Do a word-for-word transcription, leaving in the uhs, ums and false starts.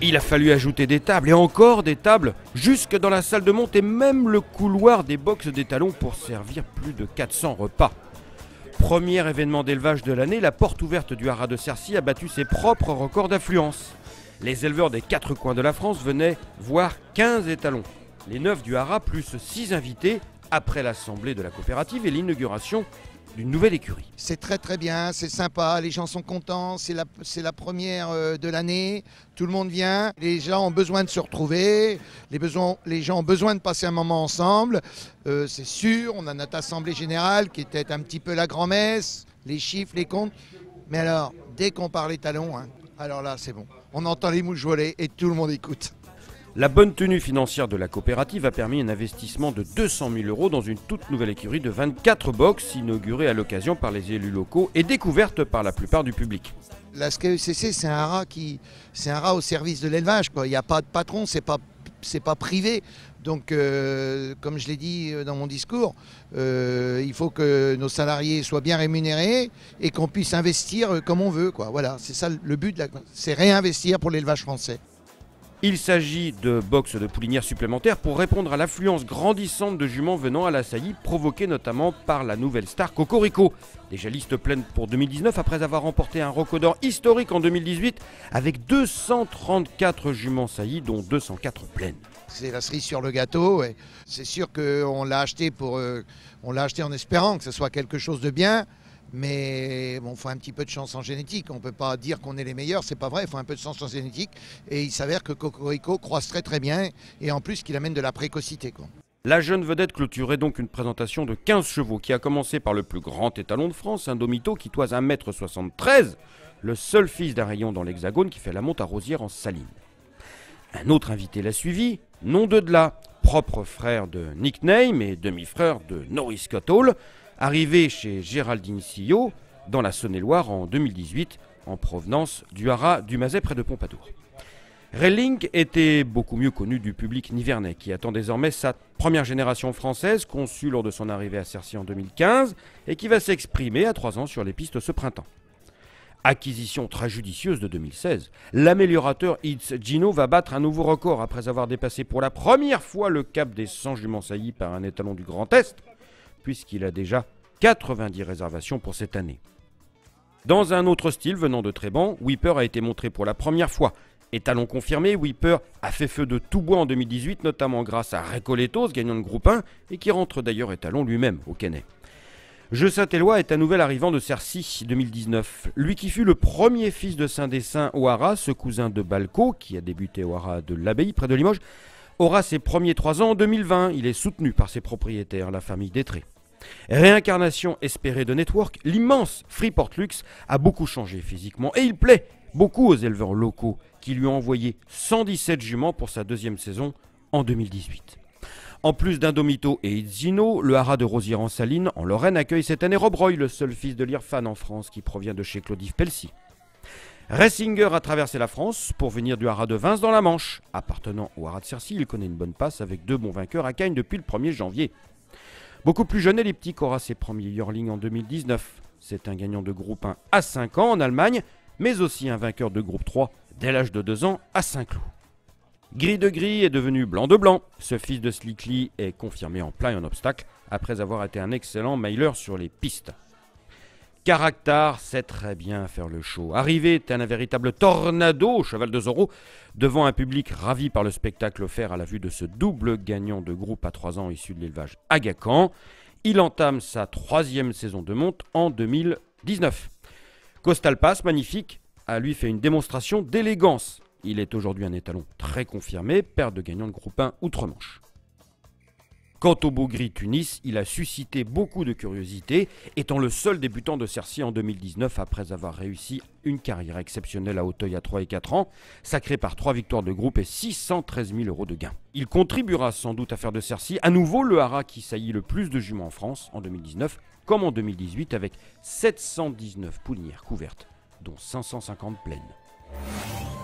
Il a fallu ajouter des tables et encore des tables jusque dans la salle de monte et même le couloir des boxes d'étalons pour servir plus de quatre cents repas. Premier événement d'élevage de l'année, la porte ouverte du haras de Cercy a battu ses propres records d'affluence. Les éleveurs des quatre coins de la France venaient voir quinze étalons. Les neuf du haras plus six invités après l'assemblée de la coopérative et l'inauguration d'une nouvelle écurie. C'est très très bien, c'est sympa, les gens sont contents, c'est la, c'est la première de l'année, tout le monde vient, les gens ont besoin de se retrouver, les, besoins, les gens ont besoin de passer un moment ensemble, euh, c'est sûr, on a notre assemblée générale qui était un petit peu la grand-messe, les chiffres, les comptes, mais alors, dès qu'on parle étalons, hein, alors là c'est bon, on entend les mouches voler et tout le monde écoute. La bonne tenue financière de la coopérative a permis un investissement de deux cent mille euros dans une toute nouvelle écurie de vingt-quatre boxes inaugurée à l'occasion par les élus locaux et découverte par la plupart du public. La S K E C C, c'est un haras qui, c'est un haras au service de l'élevage, quoi. Il n'y a pas de patron, c'est pas, c'est pas privé. Donc, euh, comme je l'ai dit dans mon discours, euh, il faut que nos salariés soient bien rémunérés et qu'on puisse investir comme on veut, quoi. Voilà, c'est ça le but, de la, c'est réinvestir pour l'élevage français. Il s'agit de boxes de poulinières supplémentaires pour répondre à l'affluence grandissante de juments venant à la saillie, provoquée notamment par la nouvelle star Cocorico. Déjà liste pleine pour deux mille dix-neuf après avoir remporté un record d'or historique en deux mille dix-huit avec deux cent trente-quatre juments saillies dont deux cent quatre pleines. C'est la cerise sur le gâteau. Ouais. C'est sûr qu'on l'a acheté pour, euh, on l'a acheté en espérant que ce soit quelque chose de bien. Mais bon, il faut un petit peu de chance en génétique. On ne peut pas dire qu'on est les meilleurs, c'est pas vrai. Il faut un peu de chance en génétique. Et il s'avère que Cocorico croise très très bien. Et en plus, qu'il amène de la précocité, quoi. La jeune vedette clôturait donc une présentation de quinze chevaux qui a commencé par le plus grand étalon de France, un Domito qui toise un mètre soixante-treize, le seul fils d'un rayon dans l'Hexagone qui fait la monte à Rosières en Saline. Un autre invité l'a suivi, nom de Dela, propre frère de Nickname et demi-frère de Norris Scott Hall, arrivé chez Géraldine Sillot, dans la Saône-et-Loire en deux mille dix-huit, en provenance du haras du Mazet près de Pompadour. Relling était beaucoup mieux connu du public nivernais, qui attend désormais sa première génération française, conçue lors de son arrivée à Cercy en deux mille quinze, et qui va s'exprimer à trois ans sur les pistes ce printemps. Acquisition très judicieuse de deux mille seize, l'améliorateur It's Gino va battre un nouveau record après avoir dépassé pour la première fois le cap des cent juments saillies par un étalon du Grand Est, puisqu'il a déjà quatre-vingt-dix réservations pour cette année. Dans un autre style venant de Treban, Whipper a été montré pour la première fois. Étalon confirmé, Whipper a fait feu de tout bois en deux mille dix-huit, notamment grâce à Recoletos, gagnant de groupe un, et qui rentre d'ailleurs étalon lui-même au Canet. Je Saint-Éloi est un nouvel arrivant de Cercy deux mille dix-neuf. Lui qui fut le premier fils de Saint-Dessin au haras, ce cousin de Balco, qui a débuté au haras de l'Abbaye près de Limoges, aura ses premiers trois ans en deux mille vingt. Il est soutenu par ses propriétaires, la famille Détré. Réincarnation espérée de Network, l'immense Freeport Lux a beaucoup changé physiquement et il plaît beaucoup aux éleveurs locaux qui lui ont envoyé cent dix-sept juments pour sa deuxième saison en deux mille dix-huit. En plus d'un Domito et Itzino, le haras de Rosières en Saline, en Lorraine, accueille cette année Rob Roy, le seul fils de l'Irfan en France qui provient de chez Claude-Yves Pelsi. Ressinger a traversé la France pour venir du haras de Vins dans la Manche. Appartenant au haras de Cercy, il connaît une bonne passe avec deux bons vainqueurs à Cagnes depuis le premier janvier. Beaucoup plus jeune, elliptique aura ses premiers yearlings en deux mille dix-neuf. C'est un gagnant de groupe un à cinq ans en Allemagne, mais aussi un vainqueur de groupe trois dès l'âge de deux ans à Saint-Cloud. Gris de Gris est devenu blanc de blanc. Ce fils de Slickly est confirmé en plat et en obstacle après avoir été un excellent mailer sur les pistes. Caractère sait très bien faire le show. Arrivé tel un véritable tornado au cheval de Zorro, devant un public ravi par le spectacle offert à la vue de ce double gagnant de groupe à trois ans issu de l'élevage Agacan, il entame sa troisième saison de monte en deux mille dix-neuf. Costal Pass, magnifique, a lui fait une démonstration d'élégance. Il est aujourd'hui un étalon très confirmé, père de gagnant de groupe un outre-Manche. Quant au beau gris Tunis, il a suscité beaucoup de curiosité, étant le seul débutant de Cercy en deux mille dix-neuf après avoir réussi une carrière exceptionnelle à Auteuil à trois et quatre ans, sacré par trois victoires de groupe et six cent treize mille euros de gains. Il contribuera sans doute à faire de Cercy à nouveau le haras qui saillit le plus de juments en France en deux mille dix-neuf, comme en deux mille dix-huit avec sept cent dix-neuf poulinières couvertes, dont cinq cent cinquante pleines.